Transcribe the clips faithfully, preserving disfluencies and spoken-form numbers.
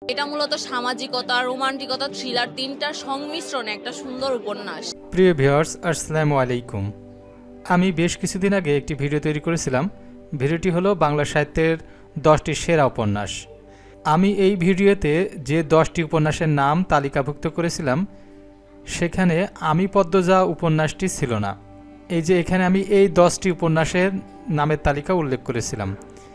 এটা মূলত সামাজিকতা, রোমান্টিকতা, থ্রিলার তিনটার সংমিশ্রণে একটা সুন্দর উপন্যাস। প্রিয় ভিউয়ার্স, আসসালামু আলাইকুম। আমি বেশ কিছুদিন আগে একটি ভিডিও তৈরি করেছিলাম। ভিডিওটি হলো বাংলা সাহিত্যের দশটি সেরা উপন্যাস। আমি এই ভিডিওতে যে দশটি উপন্যাসের নাম তালিকাভুক্ত করেছিলাম সেখানে আমি পদ্মজা উপন্যাসটি ছিল না। এই যে এখানে আমি এই দশটি উপন্যাসের নামের তালিকা উল্লেখ করেছিলাম,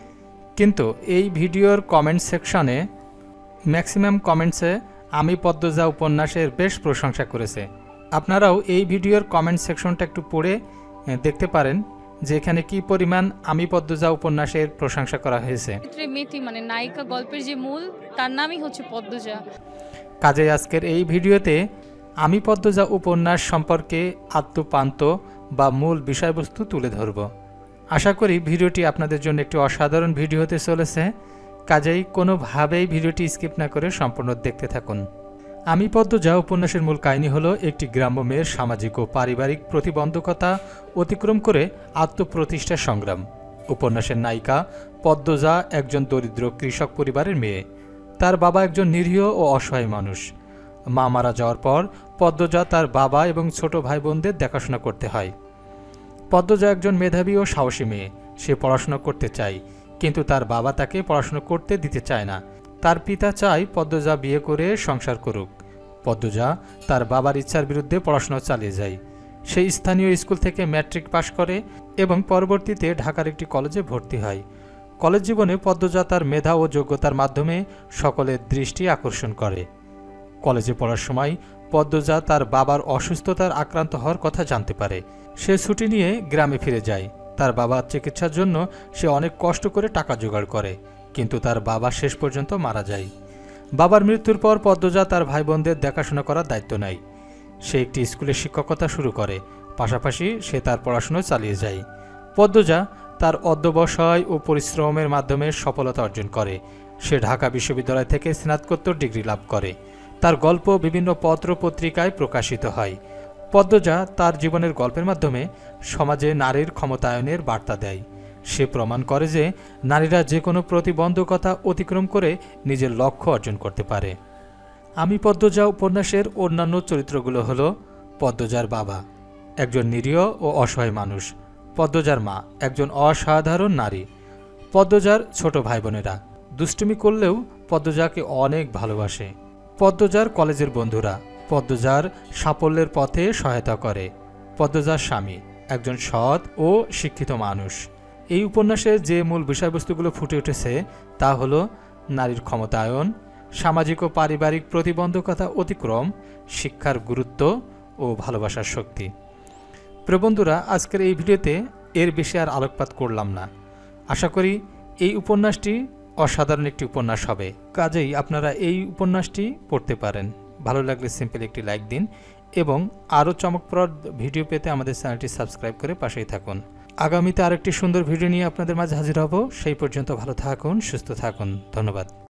কিন্তু এই ভিডিওর কমেন্ট সেকশনে ম্যাক্সিমাম কমেন্টসে আমি পদ্মজা উপন্যাসের বেশ প্রশংসা করেছে। আপনারাও এই ভিডিওর কমেন্ট সেকশনটা একটু পড়ে দেখতে পারেন যে এখানে কি পরিমাণ আমি পদ্মজা উপন্যাসের প্রশংসা করা হয়েছে। মেথি মানে নায়িকা গল্পের যে মূল, তার নামই হচ্ছে পদ্মজা। কাজে আজকের এই ভিডিওতে আমি পদ্মজা উপন্যাস সম্পর্কে আত্মপান্ত বা মূল বিষয়বস্তু তুলে ধরব। আশা করি ভিডিওটি আপনাদের জন্য একটি অসাধারণ ভিডিও হতে চলেছে। কাজেই কোনোভাবেই ভিডিওটি স্কিপ না করে সম্পূর্ণ দেখতে থাকুন। আমি পদ্মজা উপন্যাসের মূল কাহিনী হলো একটি গ্রাম্য মেয়ের সামাজিক ও পারিবারিক প্রতিবন্ধকতা অতিক্রম করে আত্মপ্রতিষ্ঠার সংগ্রাম। উপন্যাসের নায়িকা পদ্মজা একজন দরিদ্র কৃষক পরিবারের মেয়ে। তার বাবা একজন নিরীহ ও অসহায় মানুষ। মা মারা যাওয়ার পর পদ্মজা তার বাবা এবং ছোট ভাই বোনদের দেখাশোনা করতে হয়। পদ্মজা একজন মেধাবী ও সাহসী মেয়ে। সে পড়াশোনা করতে চায়, কিন্তু তার বাবা তাকে পড়াশোনা করতে দিতে চায় না। তার পিতা চায় পদ্মজা বিয়ে করে সংসার করুক। পদ্মজা তার বাবার ইচ্ছার বিরুদ্ধে পড়াশোনা চালিয়ে যায়। সে স্থানীয় স্কুল থেকে ম্যাট্রিক পাশ করে এবং পরবর্তীতে ঢাকার একটি কলেজে ভর্তি হয়। কলেজ জীবনে পদ্মজা তার মেধা ও যোগ্যতার মাধ্যমে সকলের দৃষ্টি আকর্ষণ করে। কলেজে পড়ার সময় পদ্মজা তার বাবার অসুস্থতার আক্রান্ত হওয়ার কথা জানতে পারে। সে ছুটি নিয়ে গ্রামে ফিরে যায়। তার বাবার চিকিৎসার জন্য সে অনেক কষ্ট করে টাকা জোগাড় করে, কিন্তু তার বাবা শেষ পর্যন্ত মারা যায়। বাবার মৃত্যুর পর পদ্মজা তার ভাই বোনদের দেখাশোনা করার দায়িত্ব নেয়। সে একটি স্কুলে শিক্ষকতা শুরু করে, পাশাপাশি সে তার পড়াশোনা চালিয়ে যায়। পদ্মজা তার অধ্যবসায় ও পরিশ্রমের মাধ্যমে সফলতা অর্জন করে। সে ঢাকা বিশ্ববিদ্যালয় থেকে স্নাতকোত্তর ডিগ্রি লাভ করে। তার গল্প বিভিন্ন পত্র পত্রিকায় প্রকাশিত হয়। পদ্মজা তার জীবনের গল্পের মাধ্যমে সমাজে নারীর ক্ষমতায়নের বার্তা দেয়। সে প্রমাণ করে যে নারীরা যে কোনো প্রতিবন্ধকতা অতিক্রম করে নিজের লক্ষ্য অর্জন করতে পারে। আমি পদ্মজা উপন্যাসের অন্যান্য চরিত্রগুলো হল পদ্মজার বাবা, একজন নিরীহ ও অসহায় মানুষ। পদ্মজার মা, একজন অসাধারণ নারী। পদ্মজার ছোট ভাই বোনেরা দুষ্টুমি করলেও পদ্মজাকে অনেক ভালোবাসে। পদ্মজার কলেজের বন্ধুরা পদ্মজার সাফল্যের পথে সহায়তা করে। পদ্মজার স্বামী, একজন সৎ ও শিক্ষিত মানুষ। এই উপন্যাসের যে মূল বিষয়বস্তুগুলো ফুটে উঠেছে তা হলো নারীর ক্ষমতায়ন, সামাজিক ও পারিবারিক প্রতিবন্ধকতা অতিক্রম, শিক্ষার গুরুত্ব ও ভালোবাসার শক্তি। প্রিয় বন্ধুরা, আজকের এই ভিডিওতে এর বেশি আর আলোকপাত করলাম না। আশা করি এই উপন্যাসটি অসাধারণ একটি উপন্যাস হবে। কাজেই আপনারা এই উপন্যাসটি পড়তে পারেন। ভালো লাগলে সিম্পল একটি লাইক দিন এবং আরও চমকপ্রদ ভিডিও পেতে আমাদের চ্যানেলটি সাবস্ক্রাইব করে পাশেই থাকুন। আগামীতে আরেকটি সুন্দর ভিডিও নিয়ে আপনাদের মাঝে হাজির হব। সেই পর্যন্ত ভালো থাকুন, সুস্থ থাকুন। ধন্যবাদ।